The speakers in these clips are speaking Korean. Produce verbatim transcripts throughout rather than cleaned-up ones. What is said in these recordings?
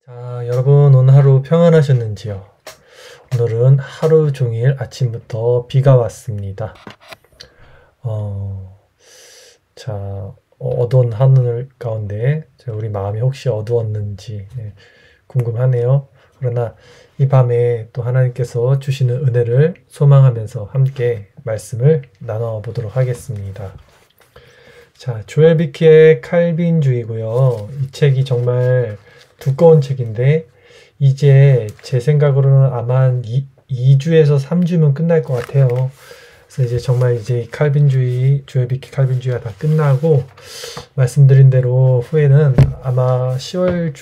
자, 여러분 오늘 하루 평안하셨는지요? 오늘은 하루 종일 아침부터 비가 왔습니다. 어, 자, 어, 어두운 하늘 가운데 우리 마음이 혹시 어두웠는지 예, 궁금하네요. 그러나 이 밤에 또 하나님께서 주시는 은혜를 소망하면서 함께 말씀을 나눠보도록 하겠습니다. 자, 조엘 비키의 칼빈주의고요. 이 책이 정말 두꺼운 책인데 이제 제 생각으로는 아마 한 이 주에서 삼 주면 끝날 것 같아요. 그래서 이제 정말 이제 칼빈주의, 조엘 비키 칼빈주의가 다 끝나고 말씀드린 대로 후에는 아마 시월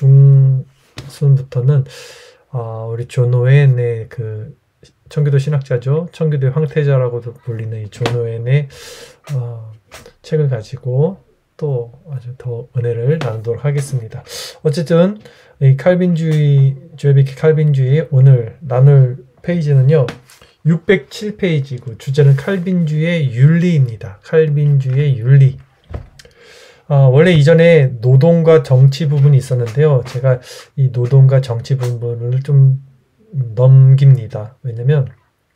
중순부터는 어, 우리 존 오웬의 그 청교도 신학자죠. 청교도의 황태자라고도 불리는 이 존 오웬의 어, 책을 가지고 또 아주 더 은혜를 나누도록 하겠습니다. 어쨌든 이 칼빈주의, 조엘 비키 칼빈주의 오늘 나눌 페이지는요. 육백칠 페이지고 주제는 칼빈주의 윤리입니다. 칼빈주의 윤리. 어, 원래 이전에 노동과 정치 부분이 있었는데요. 제가 이 노동과 정치 부분을 좀 넘깁니다. 왜냐면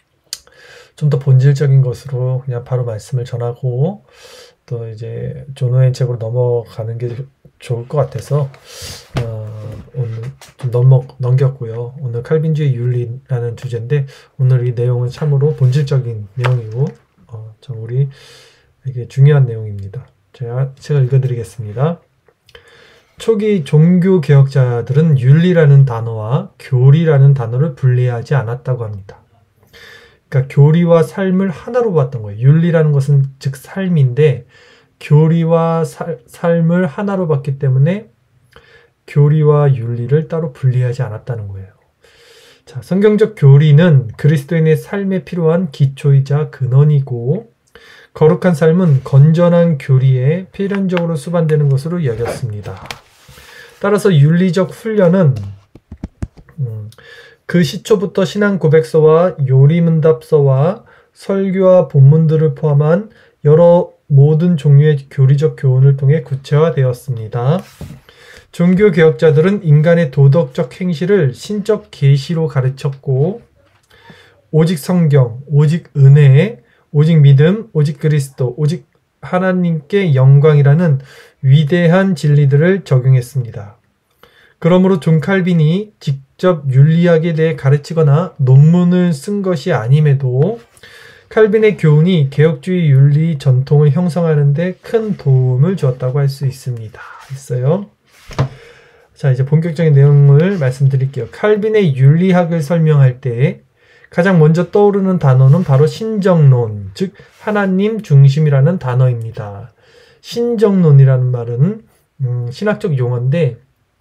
좀 더 본질적인 것으로 그냥 바로 말씀을 전하고 또 이제 존 오웬 책으로 넘어가는 게 좋을 것 같아서 어, 오늘 좀 넘어, 넘겼고요. 오늘 칼빈주의 윤리라는 주제인데 오늘 이 내용은 참으로 본질적인 내용이고 어, 참 우리에게 중요한 내용입니다. 제가 책을 읽어드리겠습니다. 초기 종교개혁자들은 윤리라는 단어와 교리라는 단어를 분리하지 않았다고 합니다. 그러니까 교리와 삶을 하나로 봤던 거예요. 윤리라는 것은 즉 삶인데 교리와 사, 삶을 하나로 봤기 때문에 교리와 윤리를 따로 분리하지 않았다는 거예요. 자, 성경적 교리는 그리스도인의 삶에 필요한 기초이자 근원이고 거룩한 삶은 건전한 교리에 필연적으로 수반되는 것으로 여겼습니다. 따라서 윤리적 훈련은 음, 그 시초부터 신앙 고백서와 요리문답서와 설교와 본문들을 포함한 여러 모든 종류의 교리적 교훈을 통해 구체화되었습니다. 종교개혁자들은 인간의 도덕적 행실을 신적 계시로 가르쳤고 오직 성경, 오직 은혜, 오직 믿음, 오직 그리스도, 오직 하나님께 영광이라는 위대한 진리들을 적용했습니다. 그러므로 존 칼빈이 직접 윤리학에 대해 가르치거나 논문을 쓴 것이 아님에도 칼빈의 교훈이 개혁주의 윤리 전통을 형성하는 데 큰 도움을 주었다고 할 수 있습니다. 있어요. 자, 이제 본격적인 내용을 말씀드릴게요. 칼빈의 윤리학을 설명할 때 가장 먼저 떠오르는 단어는 바로 신정론, 즉 하나님 중심이라는 단어입니다. 신정론이라는 말은 음, 신학적 용어인데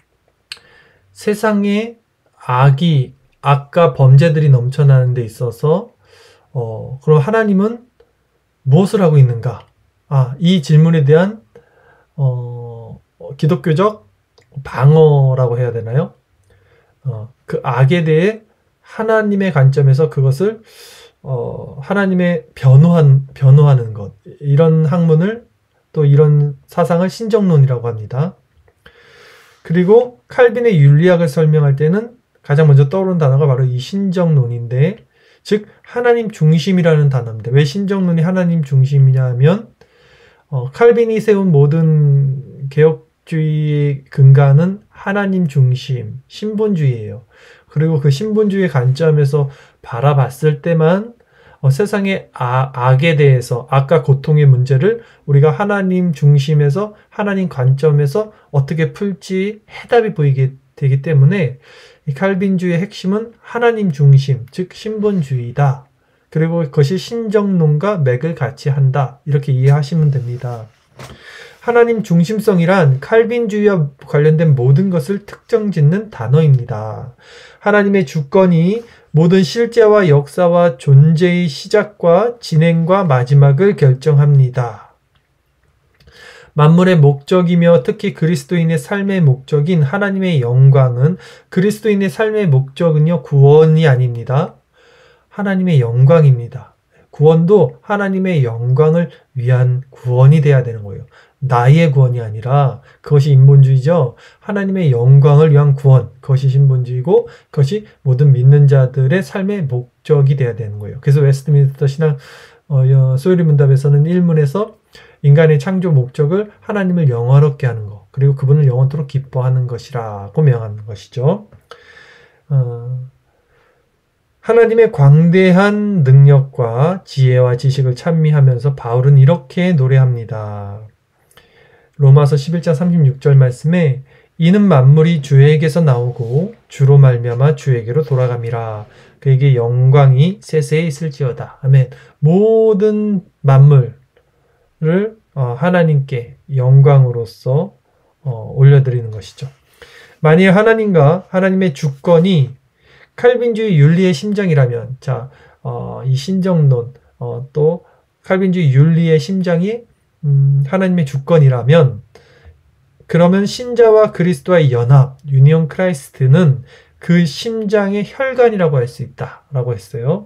세상에 악이, 악과 범죄들이 넘쳐나는 데 있어서 어, 그럼 하나님은 무엇을 하고 있는가? 아, 이 질문에 대한 어, 기독교적 방어라고 해야 되나요? 어, 그 악에 대해 하나님의 관점에서 그것을 어, 하나님의 변호한, 변호하는 것, 이런 학문을 또 이런 사상을 신정론이라고 합니다. 그리고 칼빈의 윤리학을 설명할 때는 가장 먼저 떠오르는 단어가 바로 이 신정론인데 즉 하나님 중심이라는 단어입니다. 왜 신정론이 하나님 중심이냐면 어, 칼빈이 세운 모든 개혁주의의 근간은 하나님 중심, 신본주의예요. 그리고 그 신본주의 관점에서 바라봤을 때만 어, 세상의 아, 악에 대해서 악과 고통의 문제를 우리가 하나님 중심에서 하나님 관점에서 어떻게 풀지 해답이 보이게 되기 때문에 이 칼빈주의의 핵심은 하나님 중심, 즉 신본주의다. 그리고 그것이 신정론과 맥을 같이 한다. 이렇게 이해하시면 됩니다. 하나님 중심성이란 칼빈주의와 관련된 모든 것을 특정짓는 단어입니다. 하나님의 주권이 모든 실제와 역사와 존재의 시작과 진행과 마지막을 결정합니다. 만물의 목적이며 특히 그리스도인의 삶의 목적인 하나님의 영광은 그리스도인의 삶의 목적은요 구원이 아닙니다. 하나님의 영광입니다. 구원도 하나님의 영광을 위한 구원이 돼야 되는 거예요. 나의 구원이 아니라 그것이 인본주의죠. 하나님의 영광을 위한 구원, 그것이 신본주의고 그것이 모든 믿는 자들의 삶의 목적이 되어야 되는 거예요. 그래서 웨스트민스터 신학 어, 소요리 문답에서는 일 문에서 인간의 창조 목적을 하나님을 영화롭게 하는 것, 그리고 그분을 영원토록 기뻐하는 것이라고 명하는 것이죠. 어, 하나님의 광대한 능력과 지혜와 지식을 찬미하면서 바울은 이렇게 노래합니다. 로마서 십일 장 삼십육 절 말씀에 이는 만물이 주에게서 나오고 주로 말미암아 주에게로 돌아감이라. 그에게 영광이 세세에 있을지어다. 아멘. 모든 만물을 하나님께 영광으로서 올려드리는 것이죠. 만일 하나님과 하나님의 주권이 칼빈주의 윤리의 심장이라면, 자, 어, 이 신정론, 어, 또 칼빈주의 윤리의 심장이 음, 하나님의 주권이라면, 그러면 신자와 그리스도와의 연합, 유니온 크라이스트는 그 심장의 혈관이라고 할 수 있다라고 했어요.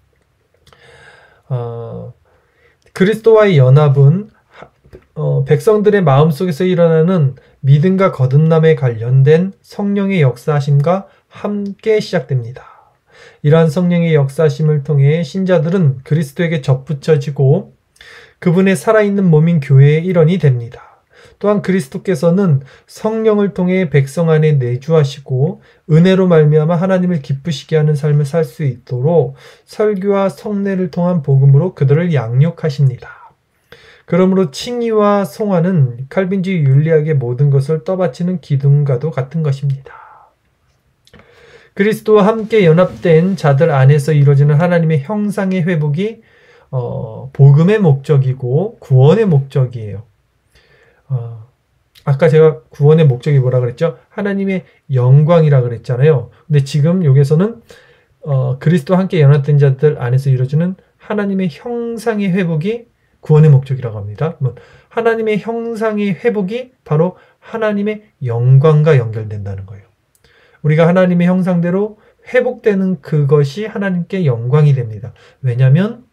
어, 그리스도와의 연합은 어, 백성들의 마음속에서 일어나는 믿음과 거듭남에 관련된 성령의 역사하심과 함께 시작됩니다. 이러한 성령의 역사하심을 통해 신자들은 그리스도에게 접붙여지고 그분의 살아있는 몸인 교회의 일원이 됩니다. 또한 그리스도께서는 성령을 통해 백성 안에 내주하시고 은혜로 말미암아 하나님을 기쁘시게 하는 삶을 살 수 있도록 설교와 성례를 통한 복음으로 그들을 양육하십니다. 그러므로 칭의와 송화는 칼빈주의 윤리학의 모든 것을 떠받치는 기둥과도 같은 것입니다. 그리스도와 함께 연합된 자들 안에서 이루어지는 하나님의 형상의 회복이 어, 복음의 목적이고 구원의 목적이에요. 어, 아까 제가 구원의 목적이 뭐라 그랬죠? 하나님의 영광이라 그랬잖아요. 근데 지금 여기서는 어, 그리스도와 함께 연합된 자들 안에서 이루어지는 하나님의 형상의 회복이 구원의 목적이라고 합니다. 하나님의 형상의 회복이 바로 하나님의 영광과 연결된다는 거예요. 우리가 하나님의 형상대로 회복되는 그것이 하나님께 영광이 됩니다. 왜냐하면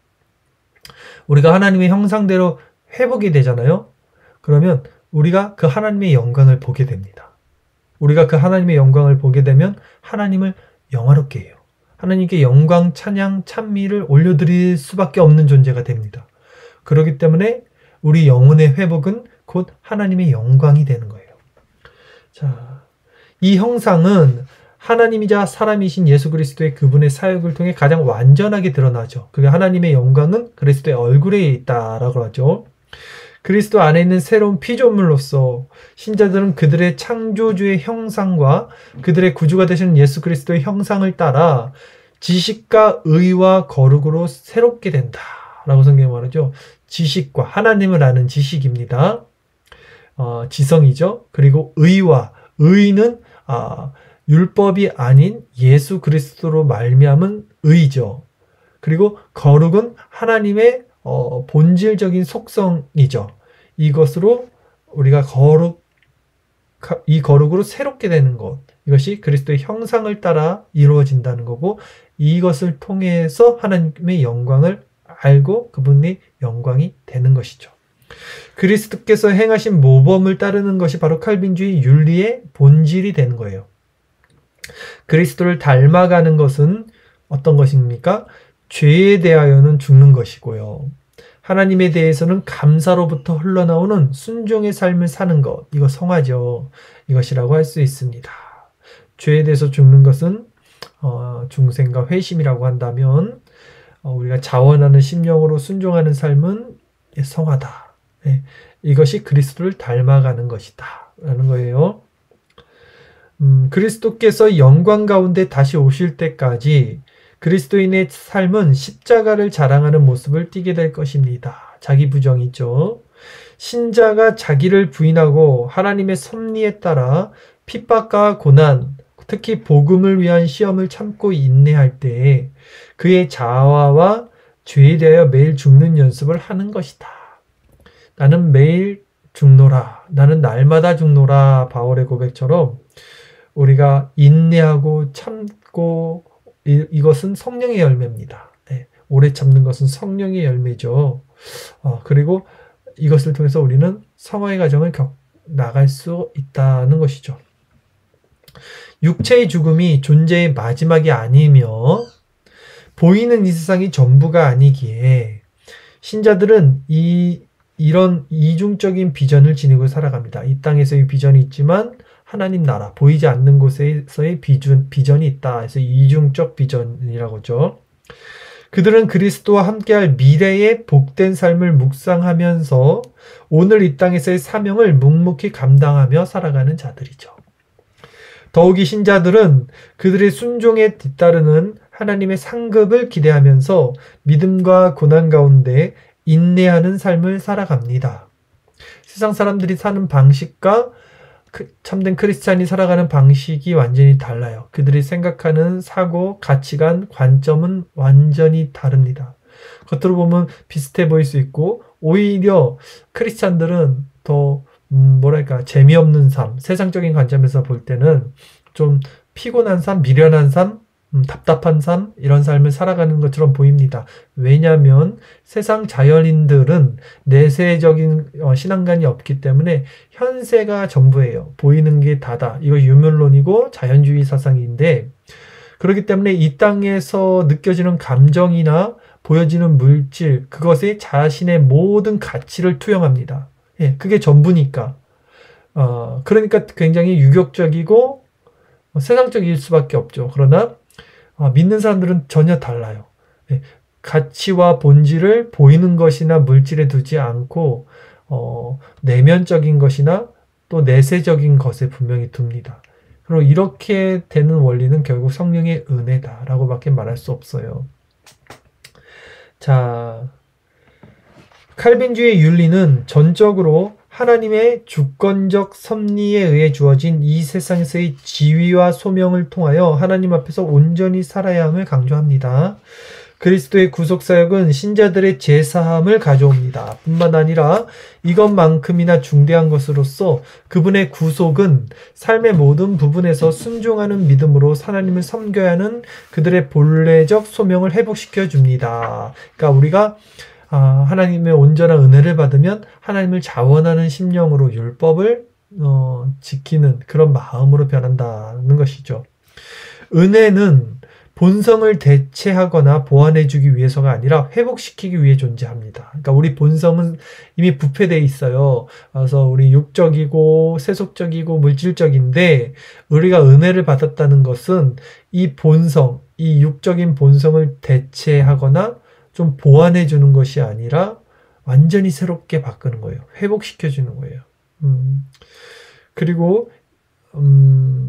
우리가 하나님의 형상대로 회복이 되잖아요. 그러면 우리가 그 하나님의 영광을 보게 됩니다. 우리가 그 하나님의 영광을 보게 되면 하나님을 영화롭게 해요. 하나님께 영광, 찬양, 찬미를 올려드릴 수밖에 없는 존재가 됩니다. 그렇기 때문에 우리 영혼의 회복은 곧 하나님의 영광이 되는 거예요. 자, 이 형상은 하나님이자 사람이신 예수 그리스도의 그분의 사역을 통해 가장 완전하게 드러나죠. 그게 하나님의 영광은 그리스도의 얼굴에 있다라고 하죠. 그리스도 안에 있는 새로운 피조물로서 신자들은 그들의 창조주의 형상과 그들의 구주가 되시는 예수 그리스도의 형상을 따라 지식과 의와 거룩으로 새롭게 된다라고 성경이 말하죠. 지식과 하나님을 아는 지식입니다. 어, 지성이죠. 그리고 의와 의는 아, 율법이 아닌 예수 그리스도로 말미암은 의죠. 그리고 거룩은 하나님의 어, 본질적인 속성이죠. 이것으로 우리가 거룩, 이 거룩으로 새롭게 되는 것, 이것이 그리스도의 형상을 따라 이루어진다는 거고, 이것을 통해서 하나님의 영광을 알고 그분의 영광이 되는 것이죠. 그리스도께서 행하신 모범을 따르는 것이 바로 칼빈주의 윤리의 본질이 되는 거예요. 그리스도를 닮아가는 것은 어떤 것입니까? 죄에 대하여는 죽는 것이고요. 하나님에 대해서는 감사로부터 흘러나오는 순종의 삶을 사는 것, 이거 성화죠. 이것이라고 할 수 있습니다. 죄에 대해서 죽는 것은 어, 중생과 회심이라고 한다면 어, 우리가 자원하는 심령으로 순종하는 삶은 성화다. 네, 이것이 그리스도를 닮아가는 것이다 라는 거예요. 음, 그리스도께서 영광 가운데 다시 오실 때까지 그리스도인의 삶은 십자가를 자랑하는 모습을 띠게 될 것입니다. 자기 부정이죠. 신자가 자기를 부인하고 하나님의 섭리에 따라 핍박과 고난, 특히 복음을 위한 시험을 참고 인내할 때 그의 자아와 죄에 대하여 매일 죽는 연습을 하는 것이다. 나는 매일 죽노라. 나는 날마다 죽노라. 바울의 고백처럼 우리가 인내하고 참고 이, 이것은 성령의 열매입니다. 네, 오래 참는 것은 성령의 열매죠. 어, 그리고 이것을 통해서 우리는 성화의 과정을 겪 나갈 수 있다는 것이죠. 육체의 죽음이 존재의 마지막이 아니며 보이는 이 세상이 전부가 아니기에 신자들은 이 이런 이중적인 비전을 지니고 살아갑니다. 이 땅에서의 비전이 있지만 하나님 나라, 보이지 않는 곳에서의 비전, 비전이 있다. 그래서 이중적 비전이라고 하죠. 그들은 그리스도와 함께할 미래의 복된 삶을 묵상하면서 오늘 이 땅에서의 사명을 묵묵히 감당하며 살아가는 자들이죠. 더욱이 신자들은 그들의 순종에 뒤따르는 하나님의 상급을 기대하면서 믿음과 고난 가운데 인내하는 삶을 살아갑니다. 세상 사람들이 사는 방식과 참된 크리스찬이 살아가는 방식이 완전히 달라요. 그들이 생각하는 사고, 가치관, 관점은 완전히 다릅니다. 겉으로 보면 비슷해 보일 수 있고 오히려 크리스찬들은 더 음, 뭐랄까 재미없는 삶, 세상적인 관점에서 볼 때는 좀 피곤한 삶, 미련한 삶, 음, 답답한 삶, 이런 삶을 살아가는 것처럼 보입니다. 왜냐하면 세상 자연인들은 내세적인 어, 신앙관이 없기 때문에 현세가 전부예요. 보이는 게 다다. 이거 유물론이고 자연주의 사상인데, 그렇기 때문에 이 땅에서 느껴지는 감정이나 보여지는 물질, 그것에 자신의 모든 가치를 투영합니다. 예, 그게 전부니까. 어, 그러니까 굉장히 유격적이고 어, 세상적일 수밖에 없죠. 그러나 어, 믿는 사람들은 전혀 달라요. 예, 가치와 본질을 보이는 것이나 물질에 두지 않고 어, 내면적인 것이나 또 내세적인 것에 분명히 둡니다. 그리고 이렇게 되는 원리는 결국 성령의 은혜다라고 밖에 말할 수 없어요. 자, 칼빈주의 윤리는 전적으로 하나님의 주권적 섭리에 의해 주어진 이 세상에서의 지위와 소명을 통하여 하나님 앞에서 온전히 살아야 함을 강조합니다. 그리스도의 구속사역은 신자들의 제사함을 가져옵니다. 뿐만 아니라 이것만큼이나 중대한 것으로서 그분의 구속은 삶의 모든 부분에서 순종하는 믿음으로 하나님을 섬겨야 하는 그들의 본래적 소명을 회복시켜 줍니다. 그러니까 우리가 아, 하나님의 온전한 은혜를 받으면 하나님을 자원하는 심령으로 율법을 어, 지키는 그런 마음으로 변한다는 것이죠. 은혜는 본성을 대체하거나 보완해주기 위해서가 아니라 회복시키기 위해 존재합니다. 그러니까 우리 본성은 이미 부패되어 있어요. 그래서 우리 육적이고 세속적이고 물질적인데 우리가 은혜를 받았다는 것은 이 본성, 이 육적인 본성을 대체하거나 좀 보완해 주는 것이 아니라 완전히 새롭게 바꾸는 거예요. 회복시켜 주는 거예요. 음, 그리고 음,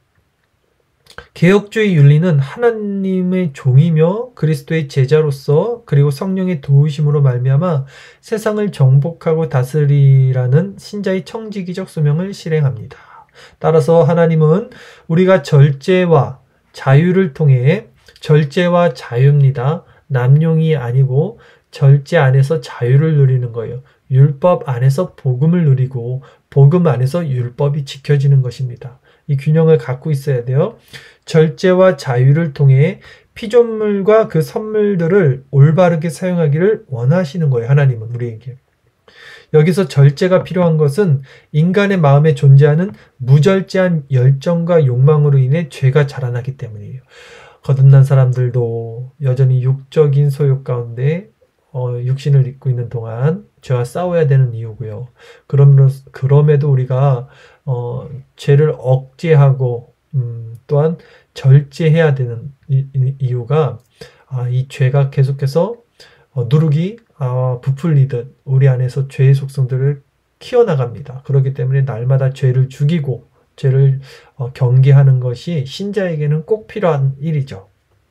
개혁주의 윤리는 하나님의 종이며 그리스도의 제자로서 그리고 성령의 도우심으로 말미암아 세상을 정복하고 다스리라는 신자의 청지기적 소명을 실행합니다. 따라서 하나님은 우리가 절제와 자유를 통해 절제와 자유입니다. 남용이 아니고 절제 안에서 자유를 누리는 거예요. 율법 안에서 복음을 누리고 복음 안에서 율법이 지켜지는 것입니다. 이 균형을 갖고 있어야 돼요. 절제와 자유를 통해 피조물과 그 선물들을 올바르게 사용하기를 원하시는 거예요. 하나님은 우리에게. 여기서 절제가 필요한 것은 인간의 마음에 존재하는 무절제한 열정과 욕망으로 인해 죄가 자라나기 때문이에요. 거듭난 사람들도 여전히 육적인 소욕 가운데 어, 육신을 입고 있는 동안 죄와 싸워야 되는 이유고요. 그럼으로, 그럼에도 우리가 어, 죄를 억제하고 음, 또한 절제해야 되는 이, 이, 이유가 아, 이 죄가 계속해서 어, 누룩이 아, 부풀리듯 우리 안에서 죄의 속성들을 키워나갑니다. 그렇기 때문에 날마다 죄를 죽이고 죄를 어, 경계하는 것이 신자에게는 꼭 필요한 일이죠.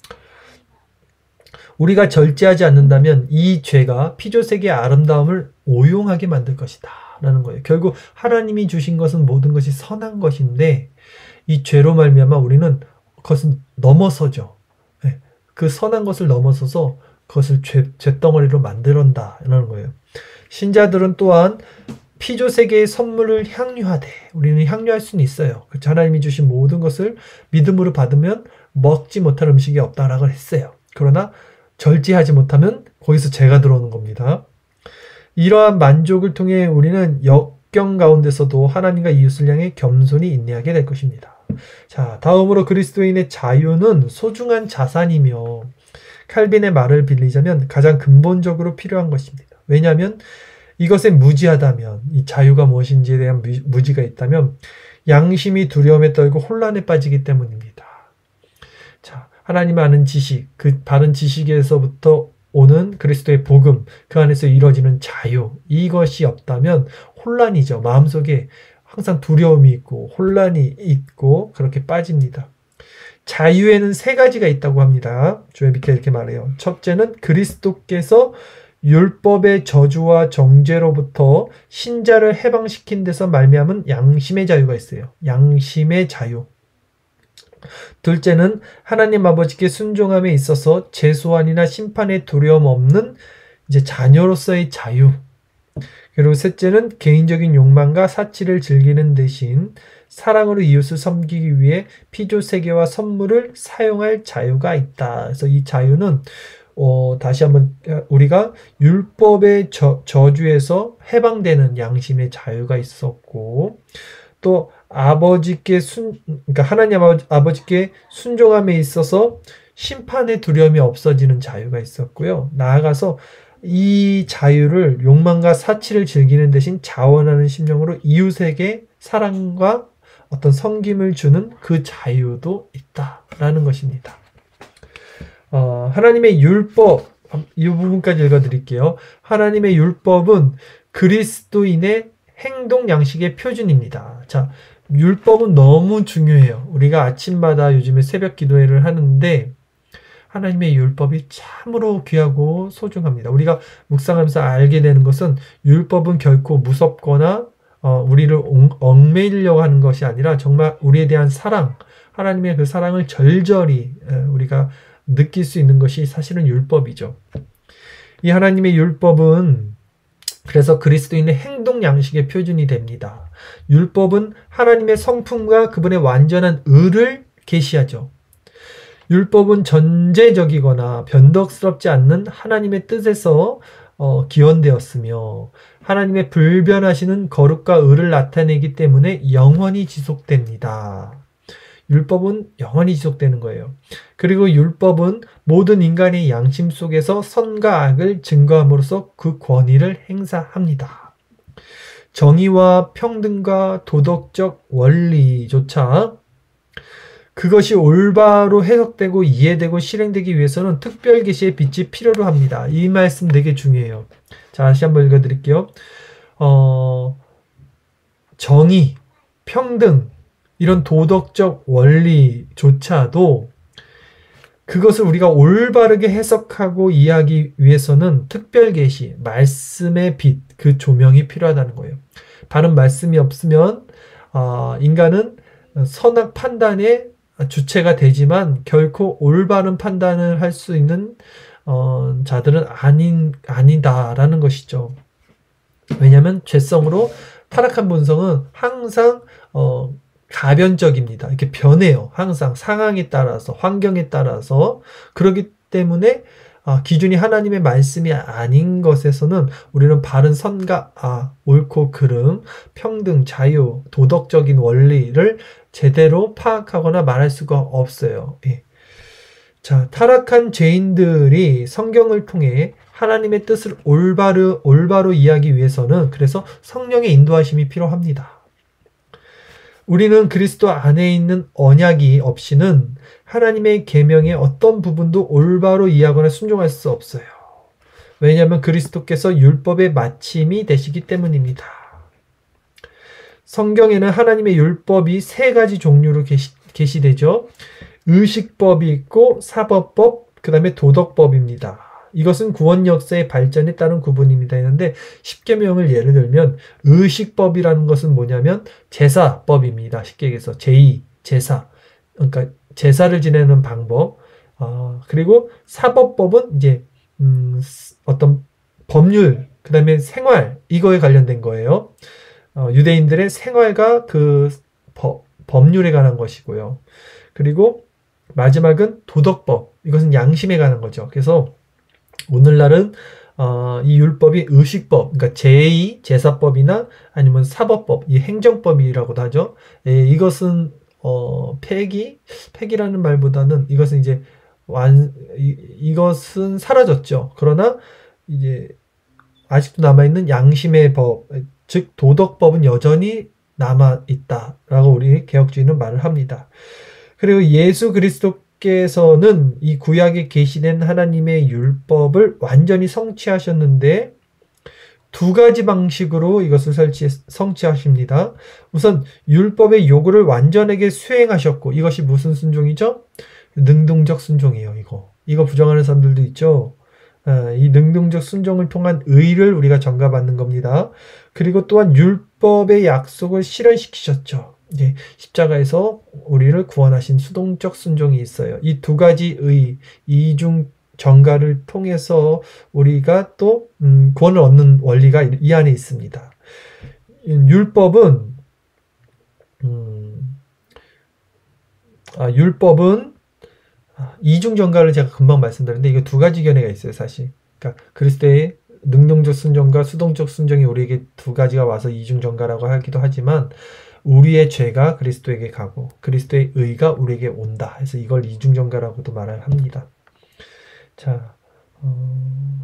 우리가 절제하지 않는다면 이 죄가 피조세계의 아름다움을 오용하게 만들 것이다 라는 거예요. 결국 하나님이 주신 것은 모든 것이 선한 것인데 이 죄로 말미암아 우리는 그것은 넘어서죠. 네. 그 선한 것을 넘어서서 그것을 죄, 죄덩어리로 만들었다라는 거예요. 신자들은 또한 피조세계의 선물을 향유하되 우리는 향유할 수는 있어요. 하나님이 주신 모든 것을 믿음으로 받으면 먹지 못할 음식이 없다라고 했어요. 그러나 절제하지 못하면 거기서 죄가 들어오는 겁니다. 이러한 만족을 통해 우리는 역경 가운데서도 하나님과 이웃을 향해 겸손히 인내하게 될 것입니다. 자, 다음으로 그리스도인의 자유는 소중한 자산이며 칼빈의 말을 빌리자면 가장 근본적으로 필요한 것입니다. 왜냐하면 이것에 무지하다면, 이 자유가 무엇인지에 대한 무지가 있다면 양심이 두려움에 떨고 혼란에 빠지기 때문입니다. 자, 하나님 아는 지식, 그 바른 지식에서부터 오는 그리스도의 복음, 그 안에서 이루어지는 자유, 이것이 없다면 혼란이죠. 마음속에 항상 두려움이 있고 혼란이 있고 그렇게 빠집니다. 자유에는 세 가지가 있다고 합니다. 주의 밑에 이렇게 말해요. 첫째는 그리스도께서 율법의 저주와 정죄로부터 신자를 해방시킨 데서 말미암은 양심의 자유가 있어요. 양심의 자유. 둘째는 하나님 아버지께 순종함에 있어서 재소환이나 심판의 두려움 없는 이제 자녀로서의 자유. 그리고 셋째는 개인적인 욕망과 사치를 즐기는 대신 사랑으로 이웃을 섬기기 위해 피조세계와 선물을 사용할 자유가 있다. 그래서 이 자유는 어, 다시 한번 우리가 율법의 저, 저주에서 해방되는 양심의 자유가 있었고, 또 아버지께 순, 그러니까 하나님 아버지께 순종함에 있어서 심판의 두려움이 없어지는 자유가 있었고요. 나아가서 이 자유를 욕망과 사치를 즐기는 대신 자원하는 심령으로 이웃에게 사랑과 어떤 섬김을 주는 그 자유도 있다라는 것입니다. 어, 하나님의 율법, 이 부분까지 읽어드릴게요. 하나님의 율법은 그리스도인의 행동 양식의 표준입니다. 자, 율법은 너무 중요해요. 우리가 아침마다 요즘에 새벽 기도회를 하는데 하나님의 율법이 참으로 귀하고 소중합니다. 우리가 묵상하면서 알게 되는 것은 율법은 결코 무섭거나 어, 우리를 얽매이려고 하는 것이 아니라 정말 우리에 대한 사랑, 하나님의 그 사랑을 절절히 우리가 느낄 수 있는 것이 사실은 율법이죠. 이 하나님의 율법은 그래서 그리스도인의 행동 양식의 표준이 됩니다. 율법은 하나님의 성품과 그분의 완전한 의를 계시하죠. 율법은 전제적이거나 변덕스럽지 않는 하나님의 뜻에서 어, 기원되었으며 하나님의 불변하시는 거룩과 의를 나타내기 때문에 영원히 지속됩니다. 율법은 영원히 지속되는 거예요. 그리고 율법은 모든 인간의 양심 속에서 선과 악을 증거함으로써 그 권위를 행사합니다. 정의와 평등과 도덕적 원리조차 그것이 올바로 해석되고 이해되고 실행되기 위해서는 특별 계시의 빛이 필요로 합니다. 이 말씀 되게 중요해요. 자, 다시 한번 읽어드릴게요. 어, 정의, 평등, 이런 도덕적 원리조차도 그것을 우리가 올바르게 해석하고 이해하기 위해서는 특별 계시, 말씀의 빛, 그 조명이 필요하다는 거예요. 바른 말씀이 없으면 어, 인간은 선악 판단의 주체가 되지만 결코 올바른 판단을 할 수 있는 어, 자들은 아닌, 아니다라는 것이죠. 왜냐하면 죄성으로 타락한 본성은 항상 어, 가변적입니다. 이렇게 변해요. 항상 상황에 따라서, 환경에 따라서. 그렇기 때문에 아, 기준이 하나님의 말씀이 아닌 것에서는 우리는 바른 선과 아, 옳고 그름, 평등, 자유, 도덕적인 원리를 제대로 파악하거나 말할 수가 없어요. 예. 자, 타락한 죄인들이 성경을 통해 하나님의 뜻을 올바르, 올바로 이해하기 위해서는 그래서 성령의 인도하심이 필요합니다. 우리는 그리스도 안에 있는 언약이 없이는 하나님의 계명의 어떤 부분도 올바로 이해하거나 순종할 수 없어요. 왜냐하면 그리스도께서 율법의 마침이 되시기 때문입니다. 성경에는 하나님의 율법이 세 가지 종류로 게시, 게시되죠. 의식법이 있고 사법법, 그 다음에 도덕법입니다. 이것은 구원 역사의 발전에 따른 구분입니다. 했는데 십계명을 예를 들면 의식법이라는 것은 뭐냐면 제사법입니다. 쉽게 얘기해서 제의, 제사, 그러니까 제사를 지내는 방법. 어, 그리고 사법법은 이제 음, 어떤 법률, 그 다음에 생활, 이거에 관련된 거예요. 어, 유대인들의 생활과 그 법, 법률에 관한 것이고요. 그리고 마지막은 도덕법, 이것은 양심에 관한 거죠. 그래서 오늘날은 어, 이 율법이 의식법, 그러니까 제의 제사법이나 아니면 사법법, 이 행정법이라고도 하죠. 예, 이것은 어, 폐기, 폐기라는 말보다는 이것은 이제 완, 이, 이것은 사라졌죠. 그러나 이제 아직도 남아있는 양심의 법, 즉 도덕법은 여전히 남아있다라고 우리 개혁주의는 말을 합니다. 그리고 예수 그리스도께서는 이 구약에 계시된 하나님의 율법을 완전히 성취하셨는데 두 가지 방식으로 이것을 설치, 성취하십니다. 우선 율법의 요구를 완전하게 수행하셨고, 이것이 무슨 순종이죠? 능동적 순종이에요. 이거 이거 부정하는 사람들도 있죠. 아, 이 능동적 순종을 통한 의를 우리가 전가받는 겁니다. 그리고 또한 율법의 약속을 실현시키셨죠. 이제 십자가에서 우리를 구원하신 수동적 순종이 있어요. 이 두 가지 의, 이중 전가를 통해서 우리가 또 음, 구원을 얻는 원리가 이 안에 있습니다. 율법은 음, 아, 율법은 이중 전가를 제가 금방 말씀드렸는데 이거 두 가지 견해가 있어요, 사실. 그러니까 그리스도의 능동적 순종과 수동적 순종이 우리에게 두 가지가 와서 이중 전가라고 하기도 하지만 우리의 죄가 그리스도에게 가고 그리스도의 의가 우리에게 온다. 해서 이걸 이중 전가라고도 말을 합니다. 자, 어...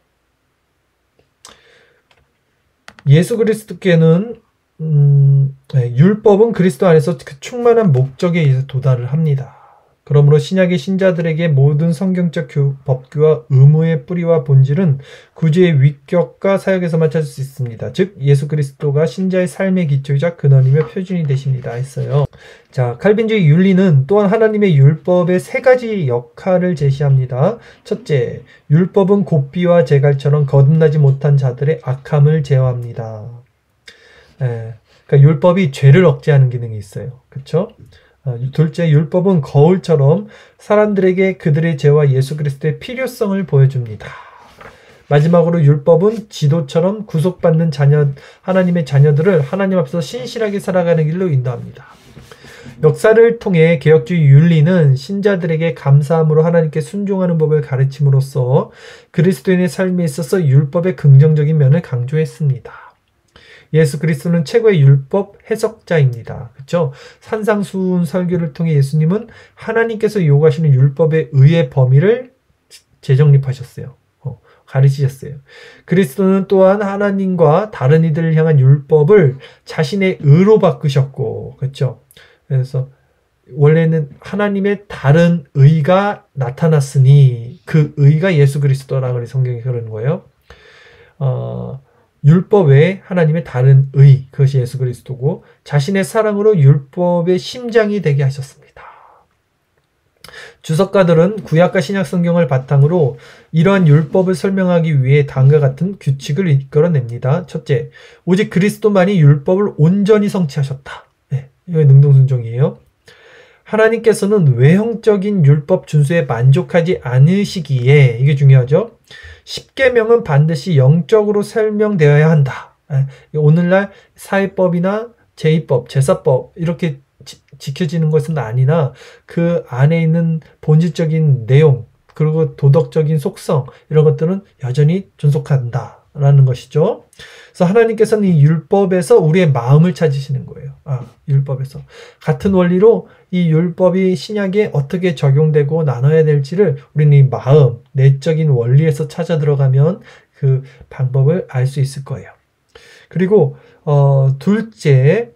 예수 그리스도께는 음, 네, 율법은 그리스도 안에서 그 충만한 목적에 의해서 도달을 합니다. 그러므로 신약의 신자들에게 모든 성경적 교, 법규와 의무의 뿌리와 본질은 구주의 위격과 사역에서만 찾을 수 있습니다. 즉 예수 그리스도가 신자의 삶의 기초이자 근원이며 표준이 되십니다 했어요. 자, 칼빈주의 윤리는 또한 하나님의 율법의 세 가지 역할을 제시합니다. 첫째, 율법은 곱비와 제갈처럼 거듭나지 못한 자들의 악함을 제어합니다. 예, 그러니까 율법이 죄를 억제하는 기능이 있어요. 그렇죠? 둘째, 율법은 거울처럼 사람들에게 그들의 죄와 예수 그리스도의 필요성을 보여줍니다. 마지막으로 율법은 지도처럼 구속받는 자녀, 하나님의 자녀들을 하나님 앞에서 신실하게 살아가는 길로 인도합니다. 역사를 통해 개혁주의 윤리는 신자들에게 감사함으로 하나님께 순종하는 법을 가르침으로써 그리스도인의 삶에 있어서 율법의 긍정적인 면을 강조했습니다. 예수 그리스도는 최고의 율법 해석자입니다. 그렇죠? 산상수훈 설교를 통해 예수님은 하나님께서 요구하시는 율법의 의의 범위를 재정립하셨어요. 어, 가르치셨어요. 그리스도는 또한 하나님과 다른 이들을 향한 율법을 자신의 의로 바꾸셨고, 그렇죠? 그래서 원래는 하나님의 다른 의가 나타났으니 그 의가 예수 그리스도라고 성경이 그러는 거예요. 어, 율법 외에 하나님의 다른 의, 그것이 예수 그리스도고 자신의 사랑으로 율법의 심장이 되게 하셨습니다. 주석가들은 구약과 신약 성경을 바탕으로 이러한 율법을 설명하기 위해 다음과 같은 규칙을 이끌어냅니다. 첫째, 오직 그리스도만이 율법을 온전히 성취하셨다. 네, 이거 능동순종이에요. 하나님께서는 외형적인 율법 준수에 만족하지 않으시기에, 이게 중요하죠. 십계명은 반드시 영적으로 설명되어야 한다. 오늘날 사회법이나 제의법, 제사법 이렇게 지, 지켜지는 것은 아니나 그 안에 있는 본질적인 내용 그리고 도덕적인 속성 이런 것들은 여전히 존속한다라는 것이죠. 그래서 하나님께서는 이 율법에서 우리의 마음을 찾으시는 거예요. 아, 율법에서. 같은 원리로 이 율법이 신약에 어떻게 적용되고 나눠야 될지를 우리는 이 마음, 내적인 원리에서 찾아 들어가면 그 방법을 알 수 있을 거예요. 그리고 어, 둘째,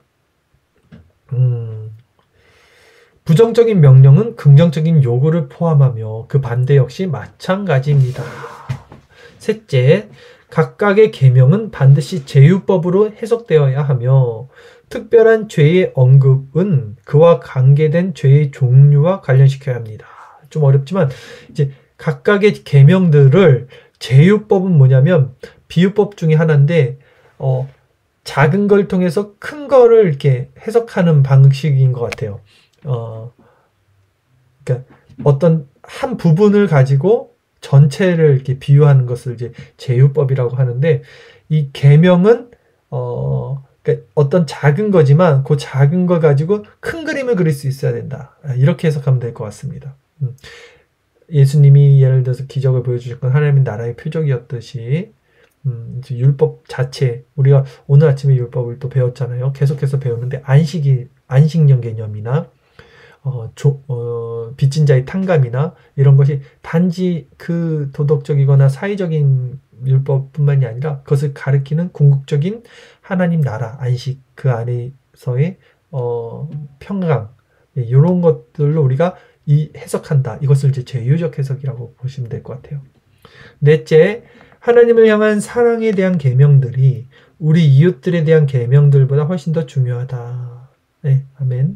음, 부정적인 명령은 긍정적인 요구를 포함하며 그 반대 역시 마찬가지입니다. 셋째, 각각의 계명은 반드시 제휴법으로 해석되어야 하며 특별한 죄의 언급은 그와 관계된 죄의 종류와 관련시켜야 합니다. 좀 어렵지만 이제 각각의 계명들을 제휴법은 뭐냐면 비유법 중에 하나인데 어, 작은 걸 통해서 큰 거를 이렇게 해석하는 방식인 것 같아요. 어, 그러니까 어떤 한 부분을 가지고 전체를 이렇게 비유하는 것을 이제 제휴법이라고 하는데 이 계명은 어, 그러니까 어떤 작은 거지만 그 작은 걸 가지고 큰 그림을 그릴 수 있어야 된다. 이렇게 해석하면 될 것 같습니다. 음. 예수님이 예를 들어서 기적을 보여주셨건 하나님의 나라의 표적이었듯이 음, 율법 자체, 우리가 오늘 아침에 율법을 또 배웠잖아요. 계속해서 배우는데 안식이 안식년 개념이나 어, 조, 어, 빚진 자의 탕감이나 이런 것이 단지 그 도덕적이거나 사회적인 율법뿐만이 아니라 그것을 가리키는 궁극적인 하나님 나라 안식 그 안에서의 어, 평강 예, 이런 것들로 우리가 이 해석한다. 이것을 이제 제휴적 해석이라고 보시면 될 것 같아요. 넷째, 하나님을 향한 사랑에 대한 계명들이 우리 이웃들에 대한 계명들보다 훨씬 더 중요하다. 네, 아멘.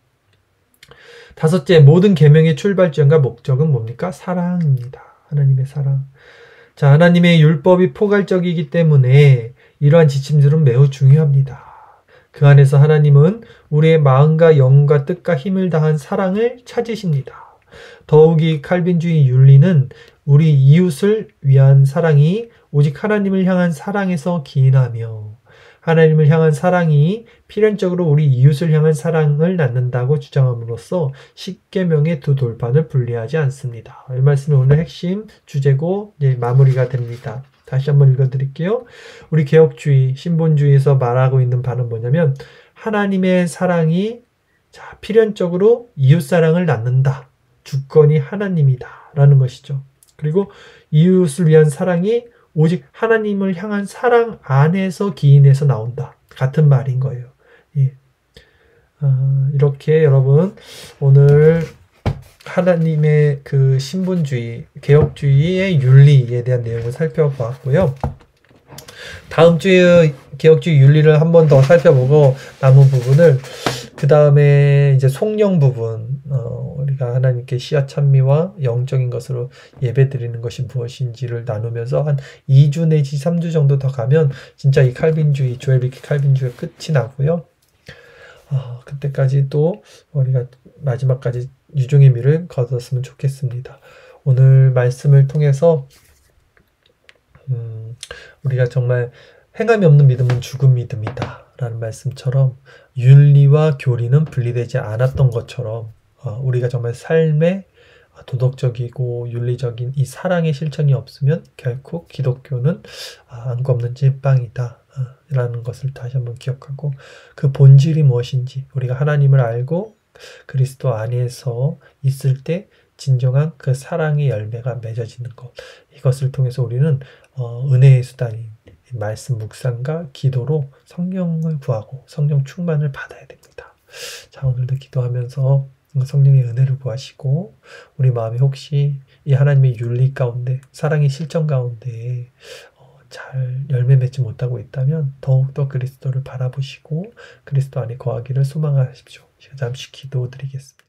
다섯째, 모든 계명의 출발점과 목적은 뭡니까? 사랑입니다. 하나님의 사랑. 자, 하나님의 율법이 포괄적이기 때문에 이러한 지침들은 매우 중요합니다. 그 안에서 하나님은 우리의 마음과 영과 뜻과 힘을 다한 사랑을 찾으십니다. 더욱이 칼빈주의 윤리는 우리 이웃을 위한 사랑이 오직 하나님을 향한 사랑에서 기인하며 하나님을 향한 사랑이 필연적으로 우리 이웃을 향한 사랑을 낳는다고 주장함으로써 십계명의 두 돌판을 분리하지 않습니다. 이 말씀이 오늘 핵심 주제고 이제 마무리가 됩니다. 다시 한번 읽어드릴게요. 우리 개혁주의, 신본주의에서 말하고 있는 바는 뭐냐면 하나님의 사랑이 자, 필연적으로 이웃사랑을 낳는다. 주권이 하나님이다. 라는 것이죠. 그리고 이웃을 위한 사랑이 오직 하나님을 향한 사랑 안에서 기인해서 나온다. 같은 말인 거예요. 예. 어, 이렇게 여러분 오늘 하나님의 그 신분주의, 개혁주의의 윤리에 대한 내용을 살펴보았고요. 다음 주에 개혁주의 윤리를 한 번 더 살펴보고 남은 부분을 그 다음에 이제 속령 부분, 어, 우리가 하나님께 씨앗 찬미와 영적인 것으로 예배 드리는 것이 무엇인지를 나누면서 한 이 주 내지 삼 주 정도 더 가면 진짜 이 칼빈주의, 조엘 비키 칼빈주의가 끝이 나고요. 어, 그때까지 또 우리가 마지막까지 유종의 미를 거뒀으면 좋겠습니다. 오늘 말씀을 통해서 음, 우리가 정말 행함이 없는 믿음은 죽은 믿음이다 라는 말씀처럼 윤리와 교리는 분리되지 않았던 것처럼 어, 우리가 정말 삶에 도덕적이고 윤리적인 이 사랑의 실천이 없으면 결코 기독교는 안고 없는 찐빵이다 라는 것을 다시 한번 기억하고 그 본질이 무엇인지 우리가 하나님을 알고 그리스도 안에서 있을 때 진정한 그 사랑의 열매가 맺어지는 것 이것을 통해서 우리는 어, 은혜의 수단인 말씀 묵상과 기도로 성령을 구하고 성령 충만을 받아야 됩니다. 자, 오늘도 기도하면서 성령의 은혜를 구하시고 우리 마음이 혹시 이 하나님의 윤리 가운데 사랑의 실천 가운데 어, 잘 열매 맺지 못하고 있다면 더욱더 그리스도를 바라보시고 그리스도 안에 거하기를 소망하십시오. 제가 잠시 기도드리겠습니다.